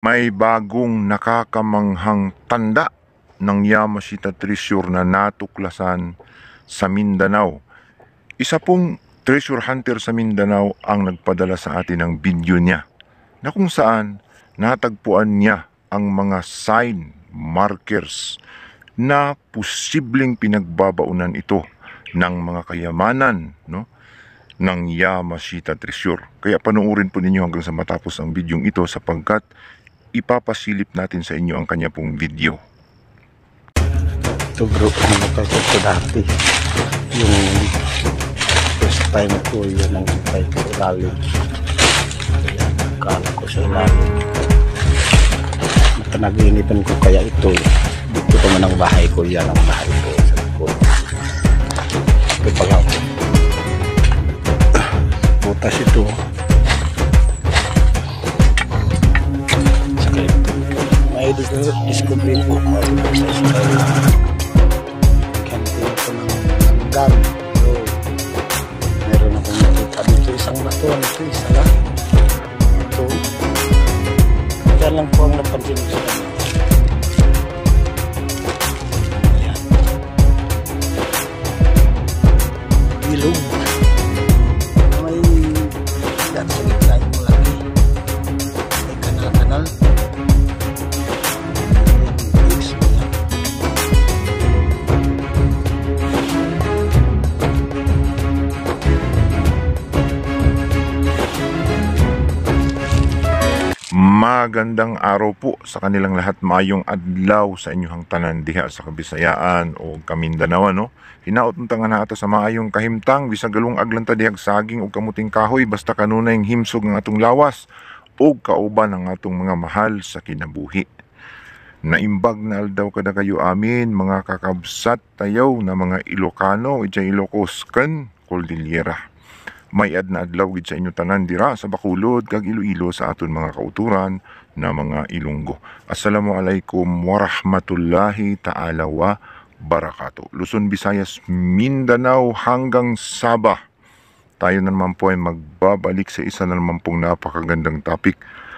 May bagong nakakamanghang tanda ng Yamashita Treasure na natuklasan sa Mindanao. Isa pong treasure hunter sa Mindanao ang nagpadala sa atin ng video niya na kung saan natagpuan niya ang mga sign markers na posibleng pinagbabaunan ito ng mga kayamanan, no, ng Yamashita Treasure. Kaya panoorin po ninyo hanggang sa matapos ang bidyong ito sapagkat ipapasilip natin sa inyo ang kanya pong video. Ito bro, namatay ko ito dati. Yung first time ko, yun ang ipay ko ilalim. Kaya nagkala ko sa ilalim. Napanaginipan ko kaya ito. Dito ko man ang bahay ko, yan ang bahay ko. Sabi ko, ito pa nga ako. Butas ito. Saka ito. May discovery po sa Israel. Ito ng hanggang. So, meron akong nakita dito isang bato. Ito isa lang. Ito. Kaya lang po ang napansin ko sa kanya. Ayan. Ilog. May yan sa gitna yung lagi. May kanal-kanal. Magandang araw po sa kanilang lahat, mayong adlaw sa inyong tanan diha sa Kabisayaan o Kamindanao, no? Hinaot ng nga na ato sa maayong kahimtang bisag galong aglanta dihag saging o kamuting kahoy basta kanunay ang himsog ng atong lawas o kauban ng atong mga mahal sa kinabuhi. Naimbag na aldaw kada kayo amin mga kakabsat tayaw na mga Ilocano ijay Ilocos ken Cordillera. May na adlaw gid sa inyo tanan dira sa Bacolod kag Iloilo sa aton mga kauturan na mga Ilonggo. Assalamualaikum warahmatullahi taala wa barakato. Luzon, Visayas, Mindanao hanggang Sabah. Tayo na naman po ay magbabalik sa isa na naman pong napakagandang topic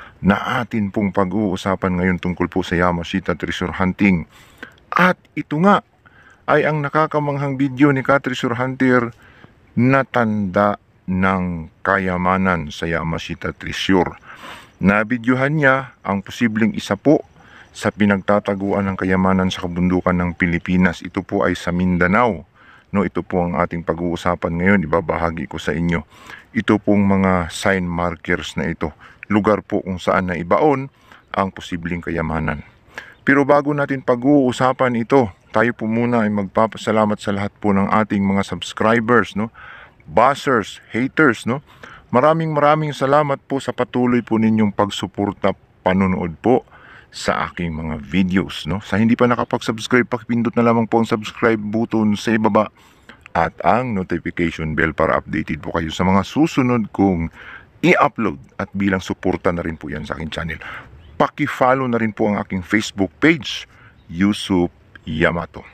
na atin pong pag-uusapan ngayon tungkol po sa Yamashita Treasure Hunting. At ito nga ay ang nakakamanghang video ni Treasure Hunter na tanda ng kayamanan sa Yamashita Treasure. Nabidyohan niya ang posibleng isa po sa pinagtataguan ng kayamanan sa kabundukan ng Pilipinas. Ito po ay sa Mindanao. No, ito po ang ating pag-uusapan ngayon. Ibabahagi ko sa inyo. Ito pong mga sign markers na ito. Lugar po kung saan na ibaon ang posibleng kayamanan. Pero bago natin pag-uusapan ito, tayo po muna ay magpapasalamat sa lahat po ng ating mga subscribers, no? Buzzers, haters, no? Maraming salamat po sa patuloy po ninyong pagsuporta, panonood po sa aking mga videos, no? Sa hindi pa nakapag-subscribe, pakipindot na lamang po ang subscribe button sa ibaba at ang notification bell para updated po kayo sa mga susunod kong i-upload at bilang suporta na rin po yan sa aking channel. Paki-follow na rin po ang aking Facebook page, Yusuf Yamato.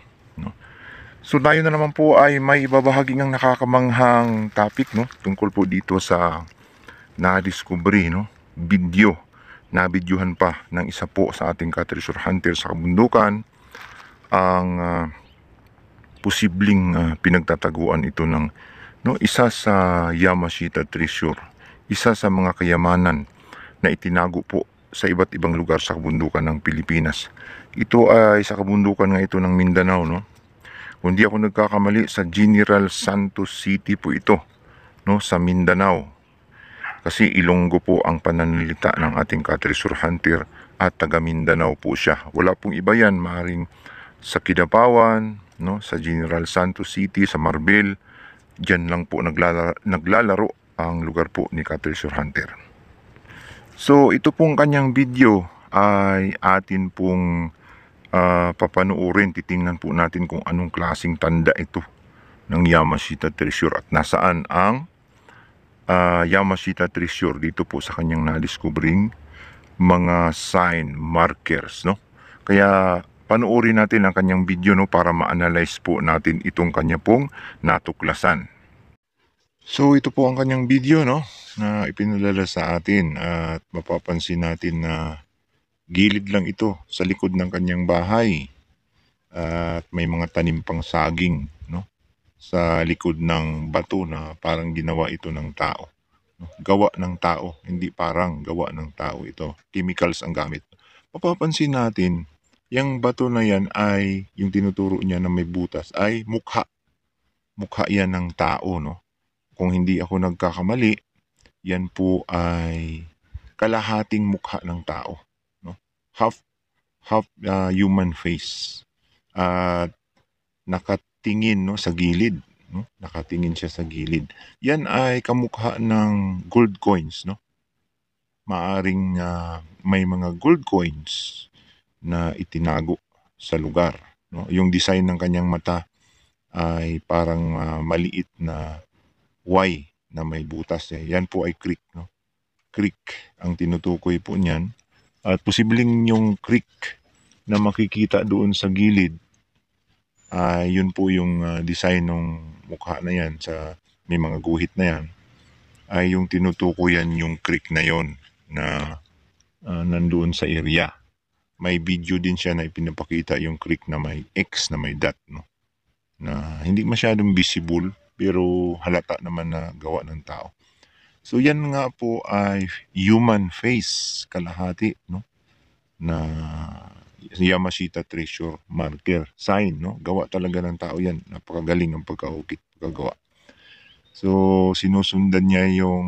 So tayo na naman po ay may ibabahagi ng nakakamanghang topic, no, tungkol po dito sa na-discovery, no, video. Nabidyohan pa ng isa po sa ating treasure hunter sa kabundukan ang posibleng pinagtataguan ito ng, no, isa sa Yamashita Treasure, isa sa mga kayamanan na itinago po sa iba't ibang lugar sa kabundukan ng Pilipinas. Ito ay sa kabundukan nga ito ng Mindanao, no. Kung di ako nagkakamali, sa General Santos City po ito, no, sa Mindanao. Kasi Ilonggo po ang pananalita ng ating treasure hunter at taga Mindanao po siya. Wala pong iba yan, maaaring sa Kidapawan, no, sa General Santos City, sa Marbel. Diyan lang po naglalaro ang lugar po ni treasure hunter. So ito pong kanyang video ay atin pong papanoorin, titingnan po natin kung anong klaseng tanda ito ng Yamashita Treasure at nasaan ang Yamashita Treasure dito po sa kanyang na-discovering mga sign markers, no. Kaya panoorin natin ang kanyang video, no, para ma-analyze po natin itong kanya pong natuklasan. So ito po ang kanyang video, no, na ipinalala sa atin at mapapansin natin na Gilid lang ito sa likod ng kanyang bahay. At may mga tanim pang saging, no? Sa likod ng bato na parang ginawa ito ng tao. No? Gawa ng tao, hindi parang gawa ng tao ito. Chemicals ang gamit. Mapapansin natin, yung bato na yan ay, yung tinuturo niya na may butas, ay mukha. Mukha yan ng tao, no? Kung hindi ako nagkakamali, yan po ay kalahating mukha ng tao, no? Half human face. At nakatingin, no, sa gilid, no? Nakatingin siya sa gilid. Yan ay kamukha ng gold coins, no? Maaring may mga gold coins na itinago sa lugar, no? Yung design ng kanyang mata ay parang maliit na Y na may butas eh. Yan po ay creek, no? Creek ang tinutukoy po niyan. At posibleng yung creek na makikita doon sa gilid, yun po yung design ng mukha na yan sa may mga guhit na yan, ay yung tinutukoyan yung creek na yon na nandoon sa area. May video din siya na ipinapakita yung creek na may X na may dot, no? Na hindi masyadong visible pero halata naman na gawa ng tao. So yan nga po ay human face kalahati, no? Na Yamashita treasure marker sign, no? Gawa talaga ng tao yan. Napakagaling ang pagkagawa. So sinusundan niya yung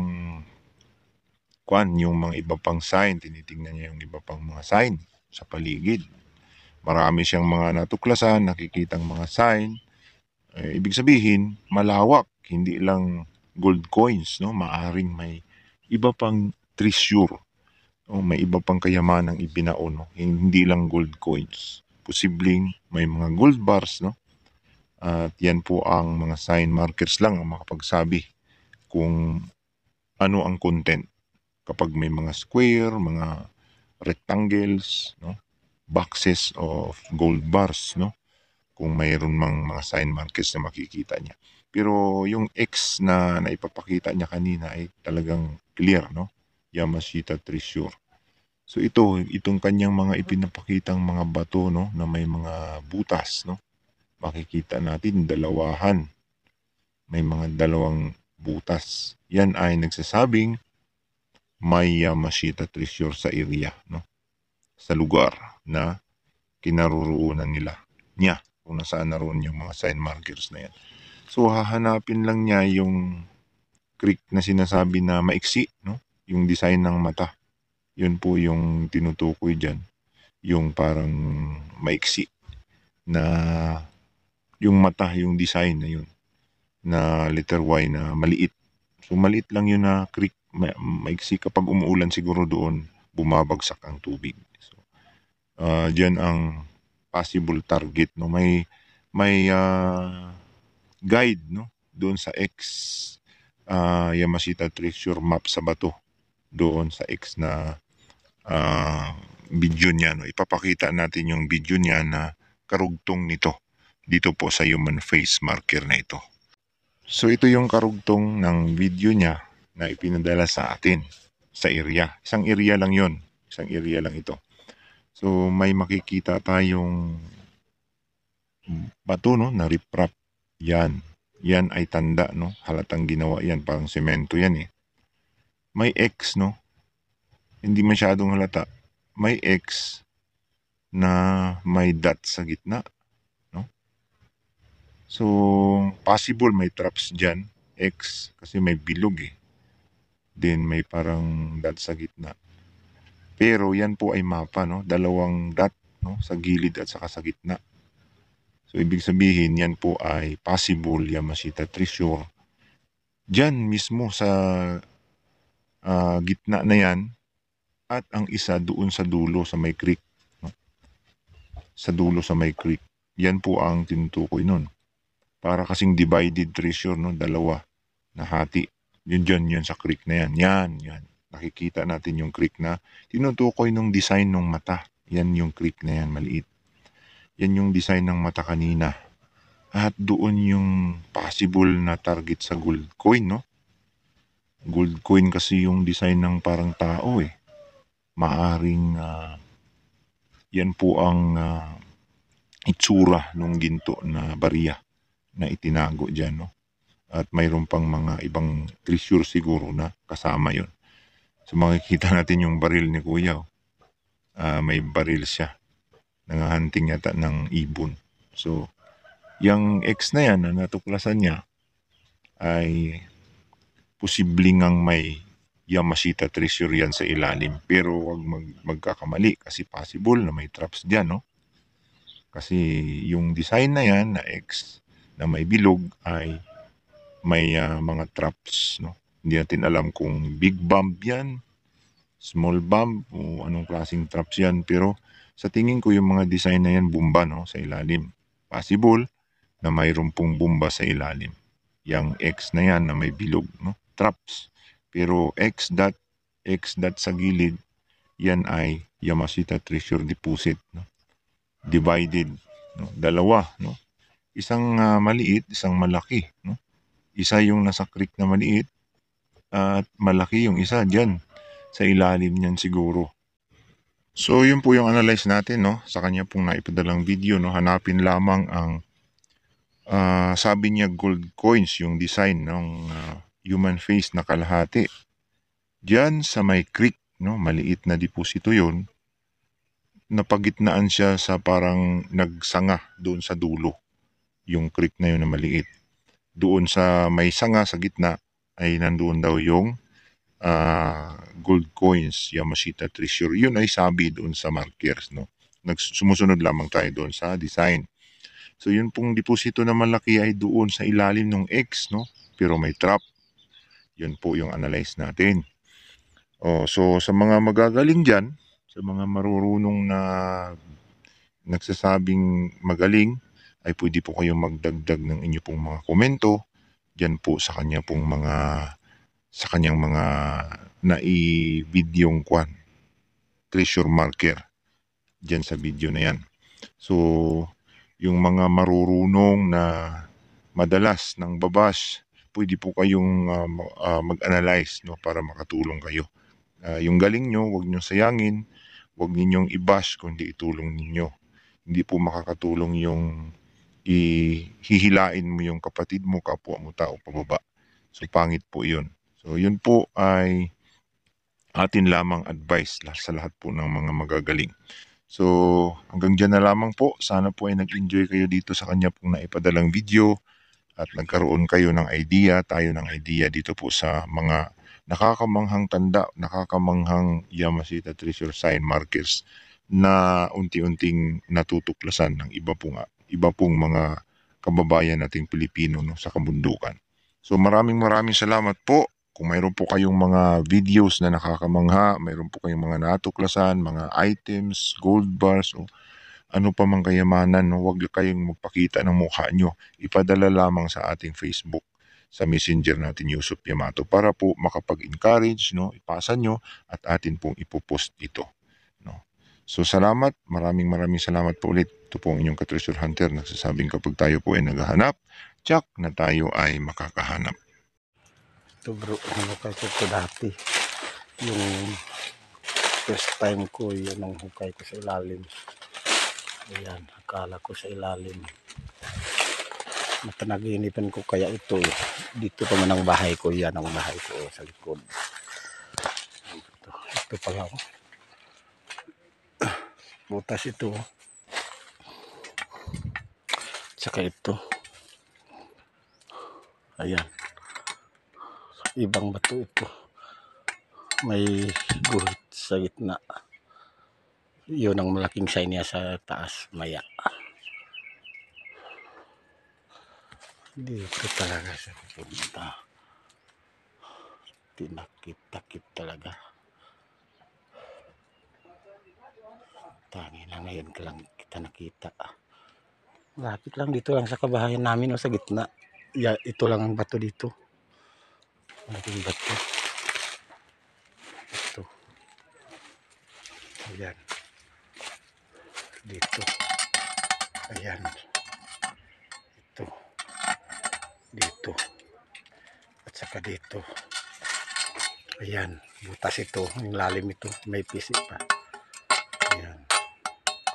yung mga iba pang sign, tinitingnan niya yung iba pang mga sign sa paligid. Marami siyang mga natuklasan, nakikitang mga sign. Ibig sabihin, malawak, hindi lang gold coins, no? Maaring may iba pang treasure, o may iba pang kayamanang ibinaon, no? Hindi lang gold coins. Posibleng may mga gold bars, no? At yan po ang mga sign markers lang ang makapagsabi kung ano ang content. Kapag may mga square, mga rectangles, no? Boxes of gold bars, no? Kung mayroon mang mga sign markers na makikita niya. Pero yung X na naipapakita niya kanina ay talagang clear, no? Yamashita treasure. So itong kanyang mga ipinapakitang mga bato, no, na may mga butas, no? Makikita natin dalawahan. May mga dalawang butas. Yan ay nagsasabing may Yamashita treasure sa area, no? Sa lugar na kinaroroonan niya kung nasaan naroon yung mga sign markers na yan. So hahanapin lang niya yung creek na sinasabi na maiksi, no? Yung design ng mata. Yun po yung tinutukoy dyan. Yung parang maiksi na yung mata, yung design na yun. Na letter Y na maliit. So maliit lang yun na creek, maiksi. Kapag umuulan siguro doon, bumabagsak ang tubig. So dyan ang possible target, no? May guide, no, doon sa X Yamashita treasure map sa bato, doon sa X na video niya, no. Ipapakita natin yung video niya na karugtong nito dito po sa human face marker na ito. So ito yung karugtong ng video niya na ipinadala sa atin sa area. Isang area lang yon, isang area lang ito. So may makikita tayong bato, no, na riprap. Yan ay tanda, no? Halatang ginawa yan, parang semento yan eh. May X, no? Hindi masyadong halata. May X na may dot sa gitna, no? So possible may traps dyan, X, kasi may bilog eh. Then may parang dot sa gitna. Pero yan po ay mapa, no? Dalawang dot, no, sa gilid at saka sa gitna. So, ibig sabihin, yan po ay possible Yamashita treasure. Diyan mismo sa gitna na yan, at ang isa doon sa dulo sa may creek. No? Sa dulo sa may creek. Yan po ang tinutukoy nun. Para kasing divided treasure, no? Dalawa na hati. Yun sa creek na yan. Yan. Nakikita natin yung creek na tinutukoy nung design ng mata. Yan yung creek na yan, maliit. Yan yung design ng mata kanina. At doon yung possible na target sa gold coin, no? Gold coin kasi yung design ng parang tao eh. Maaring Yan po ang itsura ng ginto na barya na itinago dyan, no? At mayroon pang mga ibang treasure siguro na kasama yon. So makikita natin yung baril ni Kuya. May baril siya. Nangahanting yata ng ibon. So, yung X na yan na natuklasan niya ay posibleng ngang may Yamashita treasure yan sa ilalim. Pero wag magkakamali kasi possible na may traps dyan, no? Kasi yung design na yan na X na may bilog ay may mga traps, no? Hindi natin alam kung big bomb yan, small bomb, o anong klaseng traps yan. Pero sa tingin ko yung mga design na yan, bomba, no? Sa ilalim. Possible na mayroon pong bomba sa ilalim. Yang X na yan na may bilog, no? Traps. Pero X dot sa gilid, yan ay Yamashita treasure deposit, no? Divided, no? Dalawa, no? Isang maliit, isang malaki, no? Isa yung nasa creek na maliit at malaki yung isa dyan sa ilalim niyan siguro. So yun po yung analyze natin, no, sa kanya pong naipadalang video, no. Hanapin lamang ang sabi niya gold coins yung design ng human face na kalahati. Diyan sa may creek, no, maliit na deposito yun. Napagitnaan siya sa parang nagsanga doon sa dulo. Yung creek na yun na maliit. Doon sa may sanga sa gitna ay nandoon daw yung gold coins, Yamashita treasure. Yun ay sabi doon sa markers, no. Sumusunod lamang tayo doon sa design. So yun pong deposito na malaki ay doon sa ilalim ng X, no. Pero may trap. Yun po yung analyze natin. So sa mga magagaling dyan, sa mga marurunong na nagsasabing magaling, ay pwede po kayong magdagdag ng inyo pong mga komento dyan po sa kanya pong sa kanyang mga nai-videong treasure marker dyan sa video na yan. So, yung mga marurunong na madalas ng babash, pwede po kayong mag-analyze, no, para makatulong kayo. Yung galing nyo, huwag nyo sayangin, huwag ninyong i-bash kundi itulong ninyo. Hindi po makakatulong yung hihilain mo yung kapatid mo, kapwa mo tao pababa. So pangit po yun. So yun po ay atin lamang advice sa lahat po ng mga magagaling. So hanggang dyan na lamang po. Sana po ay nag-enjoy kayo dito sa kanya pong naipadalang video at nagkaroon kayo ng idea, tayo ng idea dito po sa mga nakakamanghang tanda, nakakamanghang Yamashita treasure sign markers na unti-unting natutuklasan ng iba pong mga kababayan nating Pilipino, no, sa kabundukan. So maraming salamat po. Kung mayroon po kayong mga videos na nakakamangha, mayroon po kayong mga natuklasan, mga items, gold bars, o ano pa mang kayamanan, no, huwag kayong magpakita ng mukha nyo. Ipadala lamang sa ating Facebook, sa messenger natin, Yusuf Yamato, para po makapag-encourage, no, ipasa nyo at atin pong ipopost ito, no. So salamat, maraming salamat po ulit. Ito po ang inyong ka-treasure hunter, nagsasabing kapag tayo po ay naghahanap, tsak na tayo ay makakahanap. Ito bro, hukay ko ito dati. Yung first time ko, yun ang hukay ko sa ilalim. Ayan, akala ko sa ilalim. Napanaginipan ko kaya ito. Dito pa man ang bahay ko, yan ang bahay ko sa likod. Ito pala ako. Butas ito. Tsaka ito. Ayan. Ibang bato ito. May guhit sa gitna. Yun ang malaking sign niya sa taas, maya. Dito talaga siya pupunta. Tinakip-takip talaga. Tangi na ngayon ka lang kita nakita. Lapit lang dito lang sa kabahayan namin o sa gitna. Ito lang ang bato dito. Malaking bato. Ito. Ayan. Dito. Ayan. Ito. Dito. At saka dito. Ayan. Butas ito. Yung lalim ito. May pisik pa. Ayan.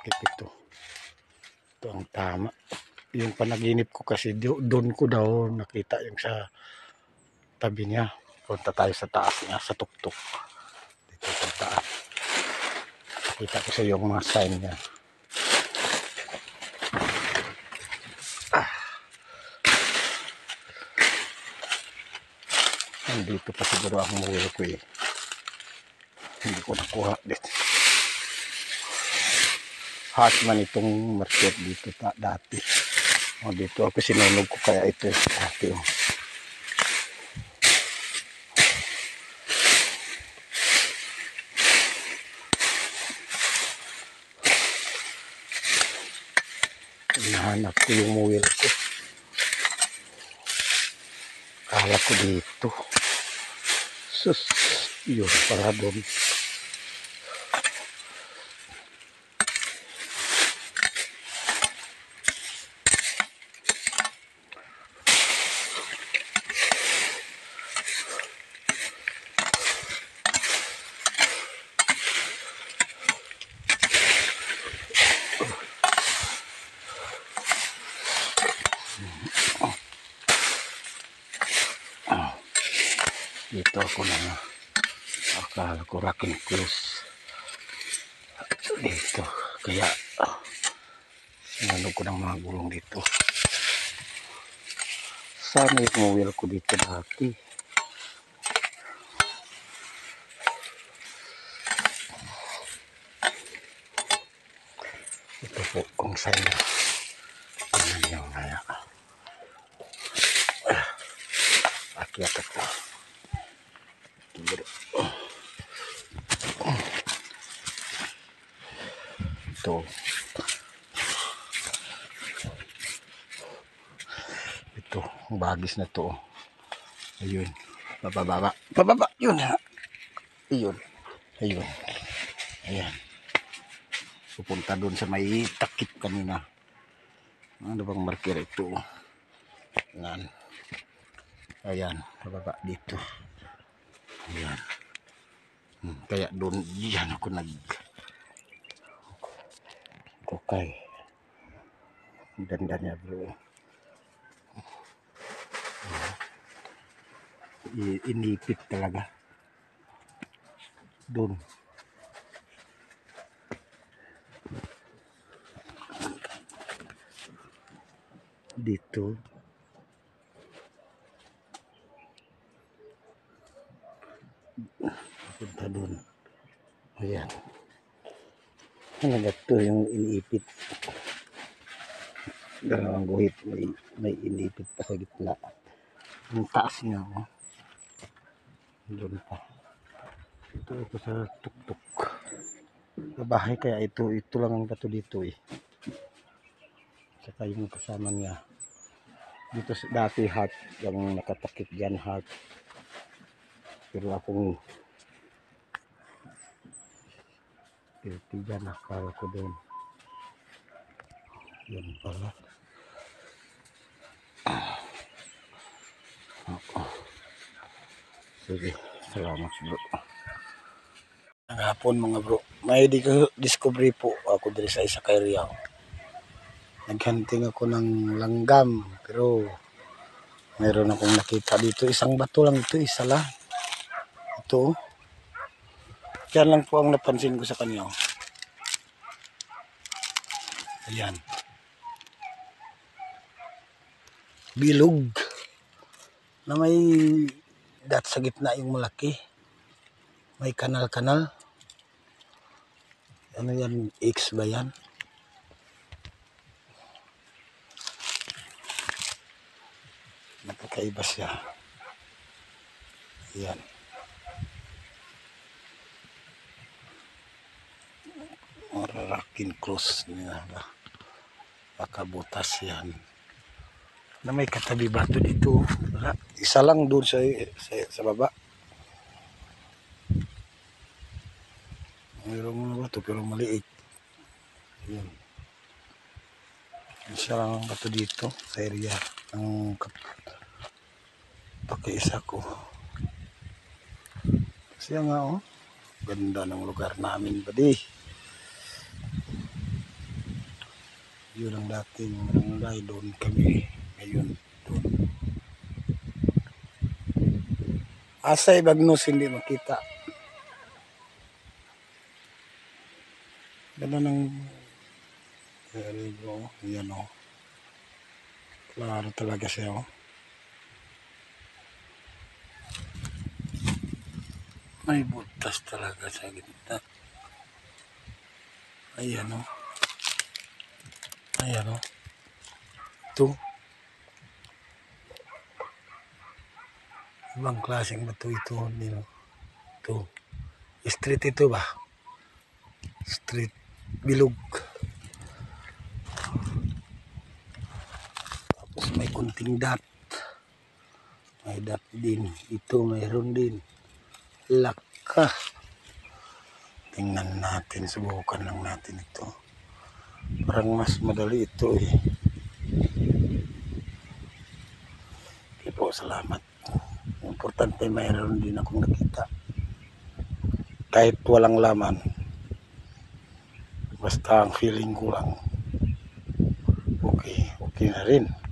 matakip ito. Ito ang tama. Yung panaginip ko kasi doon ko daw nakita yung sa tabi niya. Punta tayo sa taas niya, sa tuktok. Dito sa taas. Nakita ko sa yung mga sign niya. Nandito pa siguro ang mulo ko eh. Hindi ko nakuha dito. Hot man itong market dito dati. O dito ako sinunog ko kaya ito dati. Oh. Nahanap ko yung muwil ko. Kala ko dito. Sus, yun para doon. Dito ako na akala ko rakin close dito kaya sinanong ko ng mga gulong dito. Sana yung mobile ko dito dati. Ito po kung saan ano yung kaya akyat ako. Ito ang bagis na to. Ayun, pababa yun ha. Ayun, ayan, pupunta doon sa may takip kanina. Ano bang marker ito? Ayan, pababa dito. Ayan. Kaya doon diyan ako okay. Ang ganda niya bro. Inipit talaga. Doon. Dito. Punta doon. Ayan. Hanggang ito yung iniipit. Dalawang guhit. May iniipit pa sa gitna. Ang taas niya. Oh. Doon pa. Ito sa tuktok. Sa bahay kaya ito lang ang bato dito eh. Saka yung kasama niya. Dito dati heart. Yung nakatakip dyan heart. Pero akong dyan akala ko doon. Yan pala. Sige, salamat bro. Ang hapon mga bro, may discovery po ako dito sa isa kay Riau. Naghanting ako ng langgam, pero mayroon akong nakita dito. Isang bato lang ito, isa lang. Ito. Yan lang po ang napansin ko sa kanya. Ayan. Bilog. Na may dat sa gitna yung malaki. May kanal-kanal. Ano yan? X ba yan? Nakakaiba siya. Ayan. Mararakin cross niya. Baka butas yan. Na may katabi bato dito. Isa lang doon sa baba. Mayroong mga bato pero maliit. Ayan. Isa lang ang bato dito sa area ng pakiisa ko. Kasi nga oh, ganda ng lugar namin ba di. Yun ang dating barangay, doon kami. Ngayon, doon. Asay Bagnos hindi makita. Ganda ng rigo. Yan o. Klaro talaga siya o. May butas talaga sa gitna. Ayan o. Ayan o. Ito. Ibang klaseng bato ito. Ito. Street ito ba? Street. Bilog. Tapos may kunting dot. May dot din. Ito mayroon din. Laka. Tingnan natin. Subukan lang natin ito. Parang mas madali ito eh. Okay po, salamat. Importante mayroon din akong nakita. Kahit walang laman. Basta ang feeling ko lang. Okay na rin.